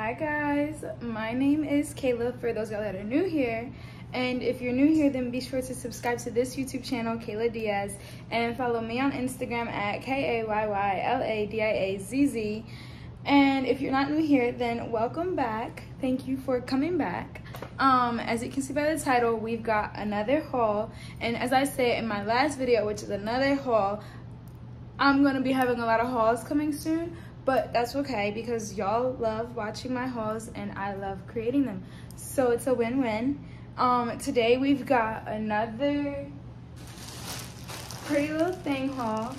Hi guys, my name is Kayla for those of y'all that are new here. And if you're new here, then be sure to subscribe to this YouTube channel, Kayla Diaz, and follow me on Instagram at KAYYLADIAZZ. And if you're not new here, then welcome back. Thank you for coming back. As you can see by the title, we've got another haul. And as I said in my last video, which is another haul, I'm gonna be having a lot of hauls coming soon, but that's okay because y'all love watching my hauls and I love creating them. So it's a win-win. Today we've got another Pretty Little Thing haul.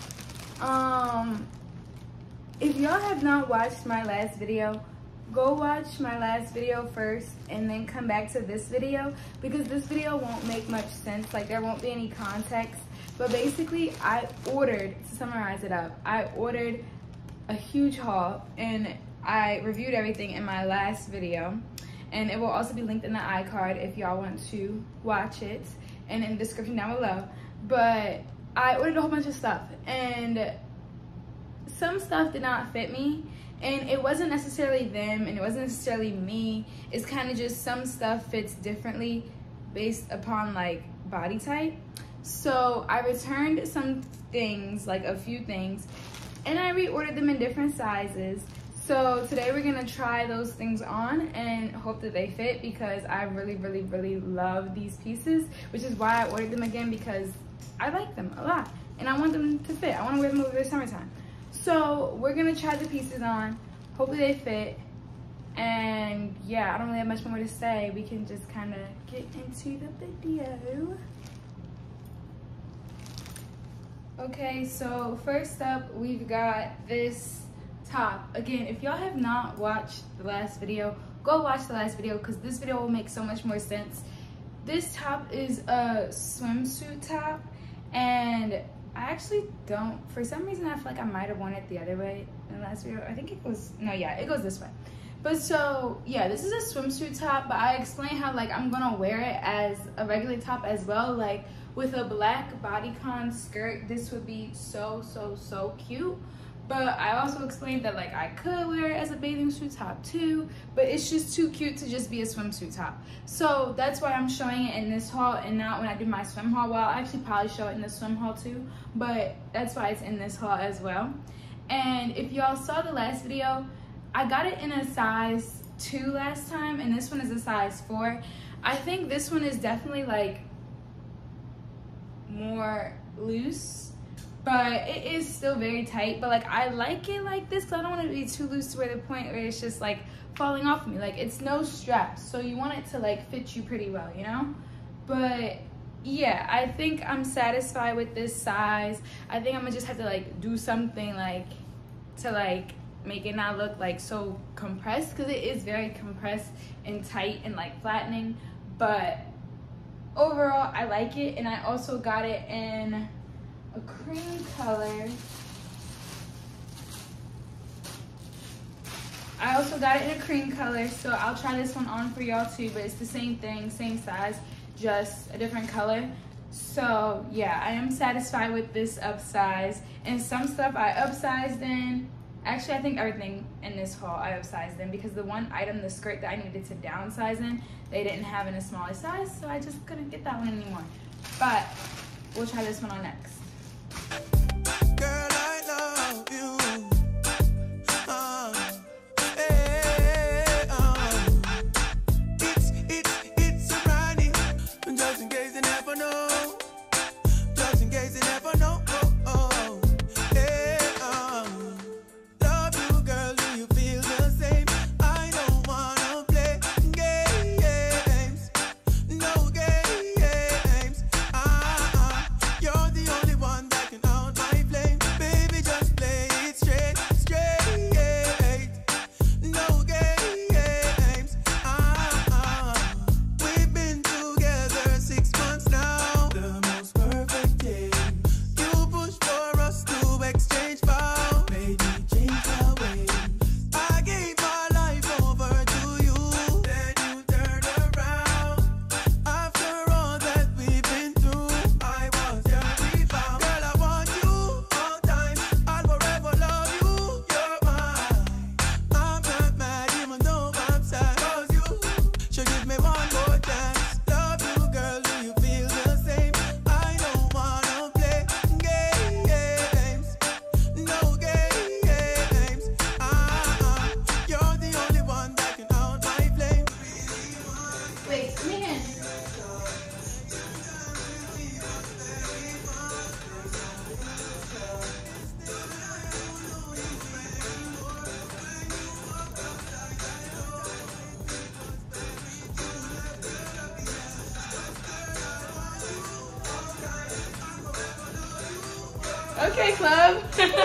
If y'all have not watched my last video, go watch my last video first and then come back to this video because this video won't make much sense. Like, there won't be any context. But basically, I ordered, to summarize it up, I ordered a huge haul and I reviewed everything in my last video. And it will also be linked in the iCard if y'all want to watch it and in the description down below. But I ordered a whole bunch of stuff and some stuff did not fit me. And it wasn't necessarily them and it wasn't necessarily me. It's kind of just some stuff fits differently based upon like body type. So I returned some things, like a few things, and I reordered them in different sizes. So today we're gonna try those things on and hope that they fit because I really love these pieces, which is why I ordered them again because I like them a lot and I want them to fit. I wanna wear them over the summertime. So we're gonna try the pieces on, hopefully they fit, and yeah, I don't really have much more to say. We can just kind of get into the video. Okay, so first up, we've got this top. Again, if y'all have not watched the last video, go watch the last video because this video will make so much more sense. This top is a swimsuit top, and I actually don't, for some reason, I feel like I might have worn it the other way in the last video. I think it goes, no, yeah, it goes this way. But so, yeah, this is a swimsuit top, but I explained how, like, I'm gonna wear it as a regular top as well. Like, with a black bodycon skirt, this would be so cute. But I also explained that, like, I could wear it as a bathing suit top too, but it's just too cute to just be a swimsuit top. So that's why I'm showing it in this haul and not when I do my swim haul. Well, I'll actually probably show it in the swim haul too, but that's why it's in this haul as well. And if y'all saw the last video, I got it in a size 2 last time, and this one is a size 4. I think this one is definitely, like, more loose, but it is still very tight. But like, I like it like this because I don't want it to be too loose to where the point where it's just like falling off of me. Like, it's no straps, so you want it to like fit you pretty well, you know? But yeah, I think I'm satisfied with this size. I think I'm gonna just have to like do something like to like make it not look like so compressed, because it is very compressed and tight and like flattening. But overall, I like it, and I also got it in a cream color. So I'll try this one on for y'all too, but it's the same thing, same size, just a different color. So yeah, I am satisfied with this upsize, and some stuff I upsized in. Actually, I think everything in this haul I upsized in because the one item, the skirt that I needed to downsize in, they didn't have in a smaller size, so I just couldn't get that one anymore. But we'll try this one on next. Girl, I love you. It's a Friday. Just in case you never know. Just in case you never know. You're the only one. Okay, club.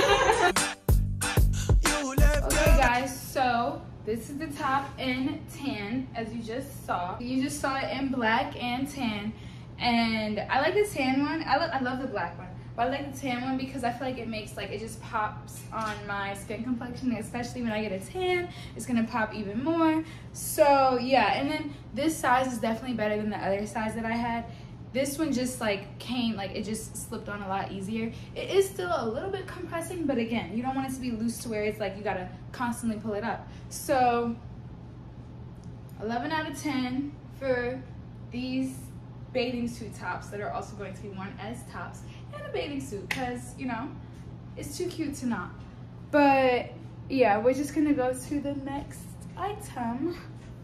You left Okay, guys, so this is the top in tan, as you just saw. You just saw it in black and tan, and I like the tan one. I love the black one, but I like the tan one because I feel like it makes, like, it just pops on my skin complexion, especially when I get a tan. It's gonna pop even more. So yeah, and then this size is definitely better than the other size that I had. This one just like came, like it just slipped on a lot easier. It is still a little bit compressing, but again, you don't want it to be loose to where it's like you gotta constantly pull it up. So 11 out of 10 for these bathing suit tops that are also going to be worn as tops and a bathing suit, because, you know, it's too cute to not. But yeah, we're just gonna go to the next item.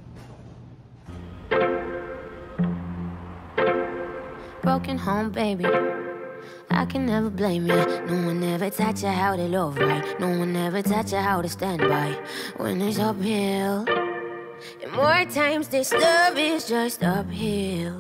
Broken home, baby. I can never blame you. No one ever taught you how to love right. No one ever taught you how to stand by when it's uphill. And more times this love is just uphill.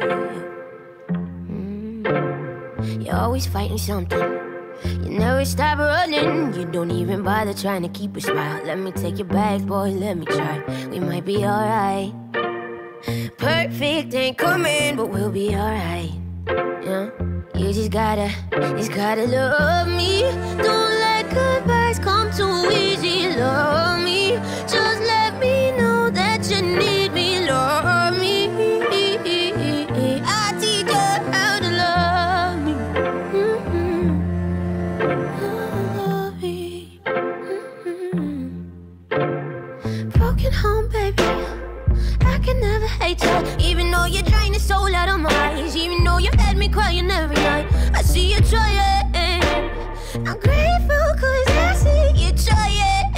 You're always fighting something. You never stop running. You don't even bother trying to keep a smile. Let me take you back, boy, let me try. We might be alright. Perfect ain't coming, but we'll be alright. Yeah, you just gotta love me. Don't let goodbyes come too easy. Love me, just let me know that you need me. Love me, I teach you how to love me. Love me. Broken home, baby. I can never hate you, even though you're trying to soul out of my eyes. Even though you had me crying every night, I see you trying. I'm grateful cause I see you trying.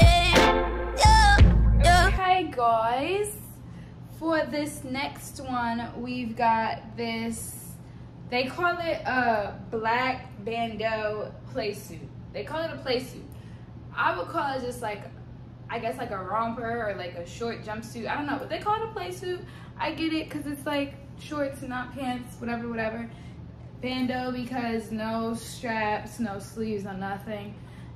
Yeah. Okay, guys, for this next one, we've got this, they call it a black bandeau play suit. They call it a play suit. I would call it just like, I guess like a romper or like a short jumpsuit. I don't know, but they call it a play suit. I get it because it's like shorts, not pants, whatever. Bandeau because no straps, no sleeves, no nothing.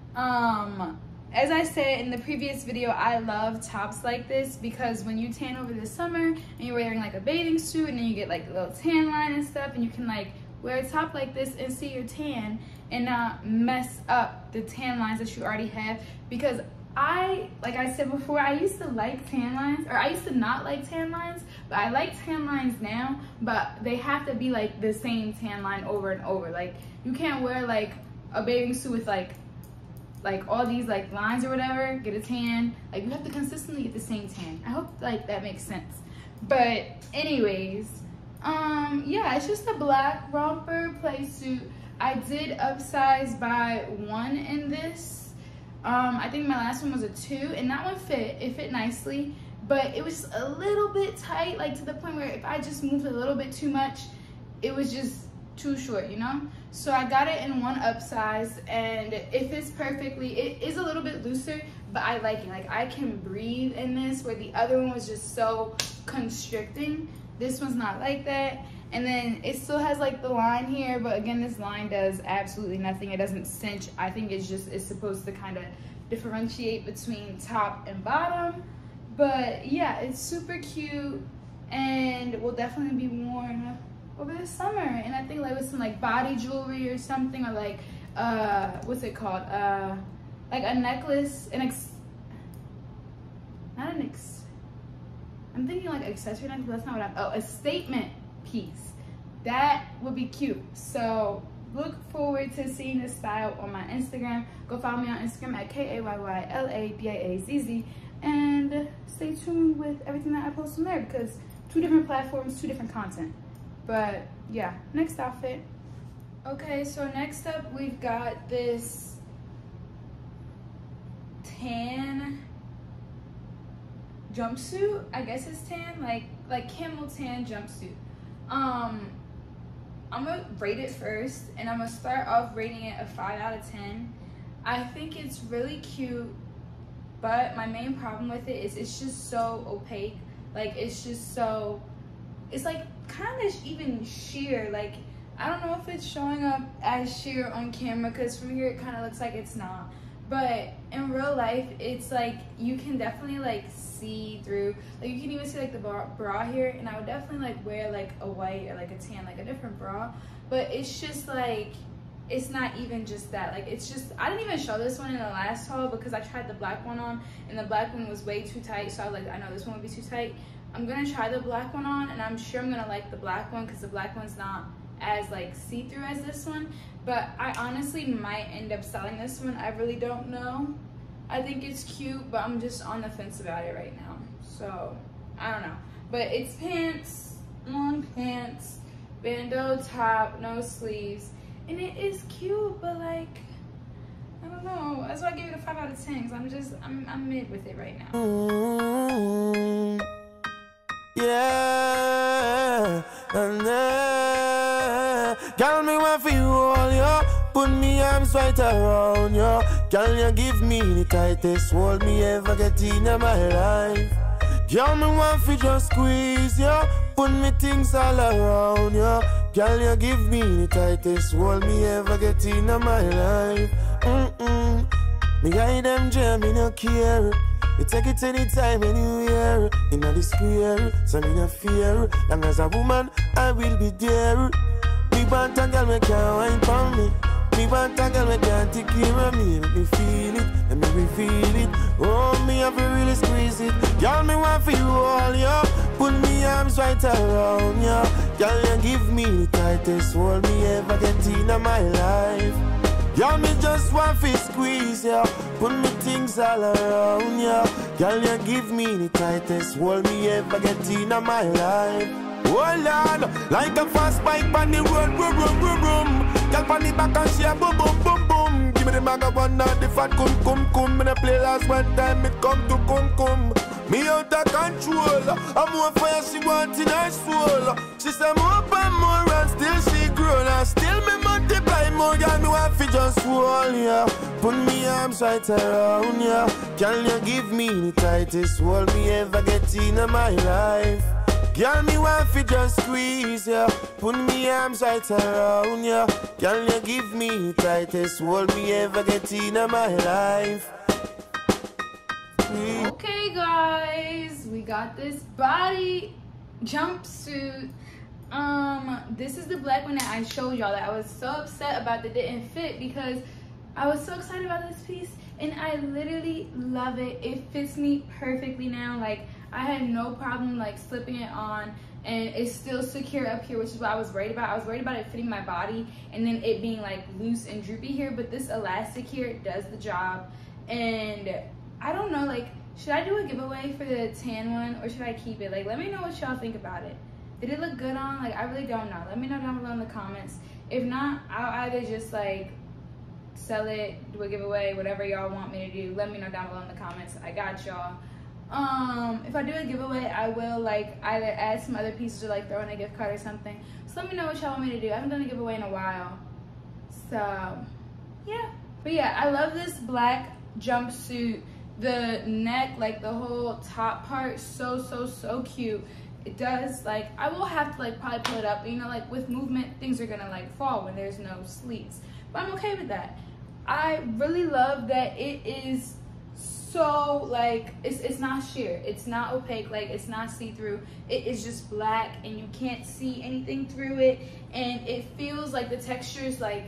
As I said in the previous video, I love tops like this because when you tan over the summer and you're wearing like a bathing suit and then you get like a little tan line and stuff, and you can like wear a top like this and see your tan and not mess up the tan lines that you already have. Because like I said before, I used to like tan lines, or I used to not like tan lines, but I like tan lines now, but they have to be like the same tan line over and over. Like you can't wear like a bathing suit with like all these like lines or whatever, get a tan. Like you have to consistently get the same tan. I hope like that makes sense. But anyways, yeah, it's just a black romper play suit. I did upsize by 1 in this. I think my last one was a 2, and that one fit. It fit nicely, but it was a little bit tight, like to the point where if I just moved a little bit too much, it was just too short, you know? So I got it in 1 upsize, and it fits perfectly. It is a little bit looser, but I like it. Like I can breathe in this, where the other one was just so constricting. This one's not like that. And then it still has like the line here, but again, this line does absolutely nothing. It doesn't cinch. I think it's supposed to kind of differentiate between top and bottom. But yeah, it's super cute and will definitely be worn over the summer. And I think like with some like body jewelry or something, or like what's it called? Like a necklace, I'm thinking like accessory necklace, but that's not what a statement piece. That would be cute. So look forward to seeing this style on my Instagram. Go follow me on Instagram at KAYYLABAAZZ, and stay tuned with everything that I post from there, because 2 different platforms, 2 different content. But yeah, next outfit. Okay, so next up we've got this tan jumpsuit. I guess it's tan, like camel tan jumpsuit. I'm gonna rate it first, and I'm gonna start off rating it a 5 out of 10. I think it's really cute, but my main problem with it is it's just so opaque. Like it's like kind of even sheer. Like I don't know if it's showing up as sheer on camera because from here it kind of looks like it's not. But in real life, it's like you can definitely like see through. Like you can even see like the bra here, and I would definitely like wear like a white or like a tan, like a different bra. But it's just like, it's not even just that. Like it's just, I didn't even show this one in the last haul because I tried the black one on and the black one was way too tight. So I was like, I know this one would be too tight. I'm gonna try the black one on, and I'm sure I'm gonna like the black one because the black one's not as like see-through as this one. But I honestly might end up selling this one. I really don't know. I think it's cute, but I'm just on the fence about it right now. So I don't know. But it's pants, long pants, bandeau top, no sleeves, and it is cute, but like, I don't know. That's why I gave it a 5 out of 10 because I'm mid with it right now. Yeah, girl, me want for you all, yo. Put me arms right around you. Girl, you give me the tightest hold me ever get in my life. Girl, me want for just squeeze you. Put me things all around you. Girl, you give me the tightest hold me ever get in my life. Me guide them jam, me no care. You take it anytime, anywhere. In the square, so me no fear. Long as a woman, I will be there. Me want a girl, me can't wine for me. Me want a girl, me can't take care of me. Let me feel it, let me reveal it. Oh, me have to really squeeze it. Girl, me want for you all, yo. Put me arms right around you. Girl, you give me the tightest hold me ever get in my life. Girl, me just want to squeeze ya. Put me things all around ya. Girl, you give me the tightest hold me ever get in my life. Oh Lord, like a fast bike on the road, boom, boom, boom, boom. Girl, on the back and she a boom, boom, boom, boom. Give me the maga one now, the fat cum, cum, cum. Me the play last one time, it come to cum, cum. Me out of control. I'm more fire she want in her soul. She say more and more and still she grown. And still me multiply more. Girl, me want fi just hold ya. Put me arms right around ya. Can you give me the tightest hold me ever get in my life? Girl, me want fi just squeeze ya. Put me arms right around ya. Can you give me the tightest hold me ever get in my life? Okay guys, we got this body jumpsuit. This is the black one that I showed y'all that I was so upset about that didn't fit because I was so excited about this piece and I literally love it. It fits me perfectly now. Like I had no problem like slipping it on, and it's still secure up here, which is what I was worried about. I was worried about it fitting my body and then it being like loose and droopy here, but this elastic here does the job. And I don't know, like, should I do a giveaway for the tan one or should I keep it? Like, let me know what y'all think about it. Did it look good on? Like, I really don't know. Let me know down below in the comments. If not, I'll either just like sell it, do a giveaway, whatever y'all want me to do. Let me know down below in the comments. I got y'all. If I do a giveaway, I will like either add some other pieces or like throw in a gift card or something. So let me know what y'all want me to do. I haven't done a giveaway in a while. So, yeah. But yeah, I love this black jumpsuit. The neck, like the whole top part, so cute. It does, like, I will have to like probably pull it up, but, you know, like with movement things are gonna like fall when there's no sleeves, but I'm okay with that. I really love that it is so like it's not sheer, it's not opaque, like it's not see-through. It is just black and you can't see anything through it, and it feels like the texture is like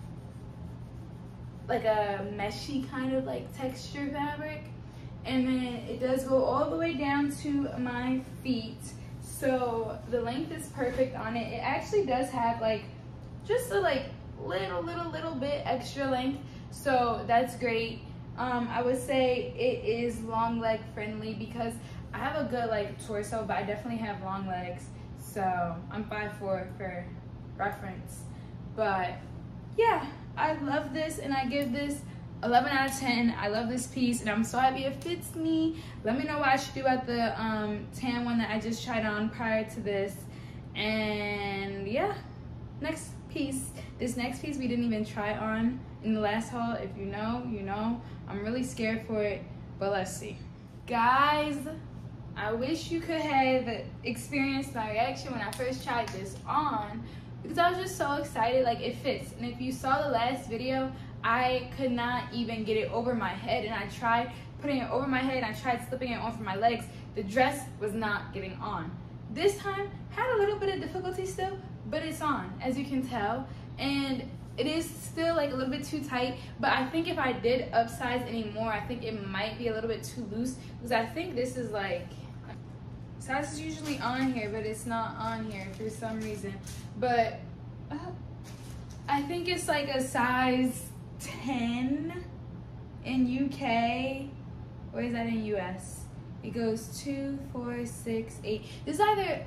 a meshy kind of like texture fabric. And then it does go all the way down to my feet, so the length is perfect on it. It actually does have like just a like little bit extra length, so that's great. I would say it is long leg friendly because I have a good like torso, but I definitely have long legs, so I'm 5'4" for reference. But yeah, I love this and I give this 11 out of 10. I love this piece and I'm so happy it fits me. Let me know what I should do about the tan one that I just tried on prior to this. And yeah, next piece. This next piece we didn't even try on in the last haul. If you know, you know. I'm really scared for it, but let's see. Guys, I wish you could have experienced my reaction when I first tried this on, because I was just so excited. Like, it fits. And if you saw the last video, I could not even get it over my head, and I tried putting it over my head and I tried slipping it on for my legs. The dress was not getting on. This time had a little bit of difficulty still, but it's on, as you can tell. And it is still like a little bit too tight, but I think if I did upsize anymore, I think it might be a little bit too loose, because I think this is like, size is usually on here, but it's not on here for some reason. But I think it's like a size 10 in UK, or is that in US? It goes 2, 4, 6, 8. This is either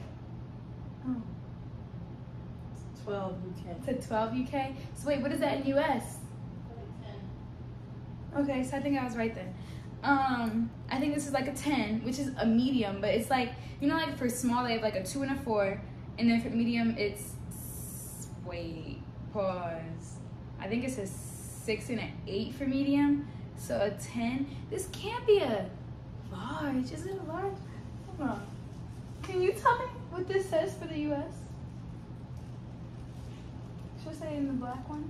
12 UK. To 12 UK. So wait, what is that in US? 10. Okay, so I think I was right then. I think this is like a 10, which is a medium, but it's like, you know, like for small they have like a 2 and a 4, and then for medium it's, wait, pause. I think it's a 6 and an 8 for medium, so a 10. This can't be a large. Is it a large? Hold on. Can you tell me what this says for the US? Should I say it in the black one?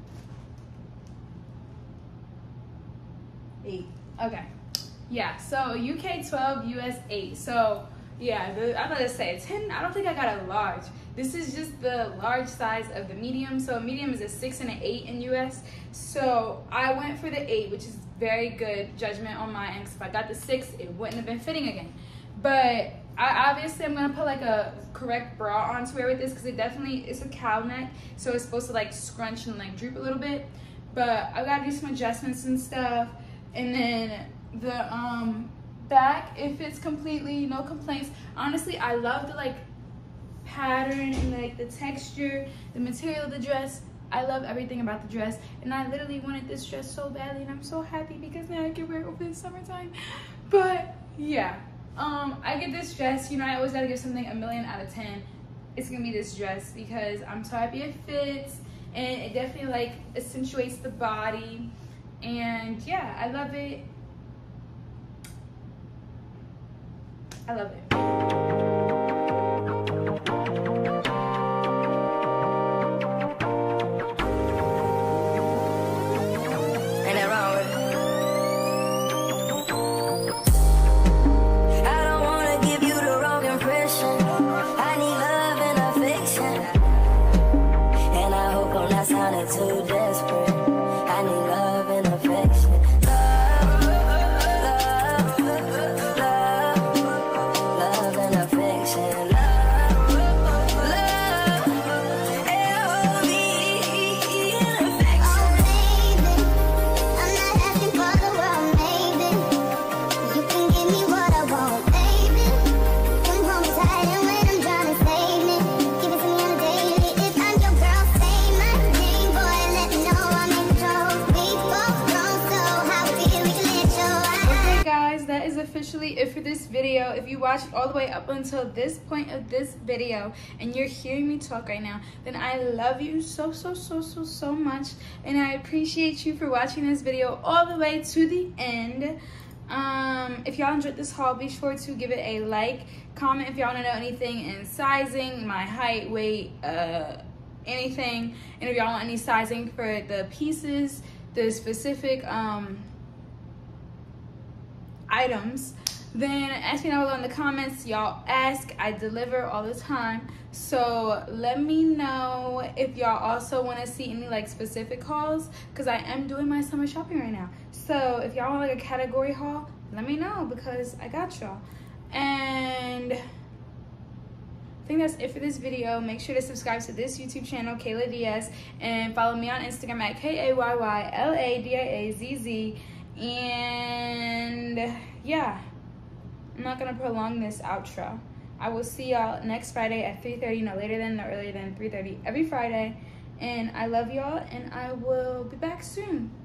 8. Okay. Yeah, so UK 12, US 8. So, yeah, I'm going to say 10. I don't think I got a large. This is just the large size of the medium. So, a medium is a 6 and an 8 in US. So, I went for the 8, which is very good judgment on my end. Because if I got the 6, it wouldn't have been fitting again. But obviously, I'm going to put like a correct bra on to wear with this, because it's a cow neck. So, it's supposed to like scrunch and like droop a little bit. But I got to do some adjustments and stuff. And then the back, it fits completely, no complaints. Honestly, I love the like pattern and like the texture, the material of the dress. I love everything about the dress, and I literally wanted this dress so badly, and I'm so happy because now I can wear it over the summertime. But yeah, I get this dress, you know, I always gotta give something a million out of 10. It's gonna be this dress because I'm so happy it fits, and it definitely like accentuates the body. And yeah, I love it. I love it. Ain't that wrong with it? I don't wanna give you the wrong impression. I need love and affection, and I hope I'm not sounding too desperate. I need love and affection. Love, love, love, love and affection. Love, love, L-O-V and affection. Oh, baby, I'm not asking for the world, maybe. You can give me what I want, baby. Come home tired and when I'm trying to save me. Give it to me on a daily. If I'm your girl, say my name, boy. Let me know I'm in control. We both grown, so how we feel, we can let it show. Okay guys, that is officially it for this video. If you watched all the way up until this point of this video and you're hearing me talk right now, then I love you so much, and I appreciate you for watching this video all the way to the end. If y'all enjoyed this haul, be sure to give it a like, comment if y'all want to know anything in sizing, my height, weight, anything, and if y'all want any sizing for the pieces, the specific items, then ask me down below in the comments. Y'all ask, I deliver all the time. So let me know if y'all also want to see any like specific hauls, because I am doing my summer shopping right now. So if y'all want like a category haul, let me know, because I got y'all. And I think that's it for this video. Make sure to subscribe to this YouTube channel, Kayla Diaz, and follow me on Instagram at KAYYLADIAZZ. And yeah, I'm not gonna prolong this outro. I will see y'all next Friday at 3:30, no later than, no earlier than 3:30 every Friday. And I love y'all, and I will be back soon.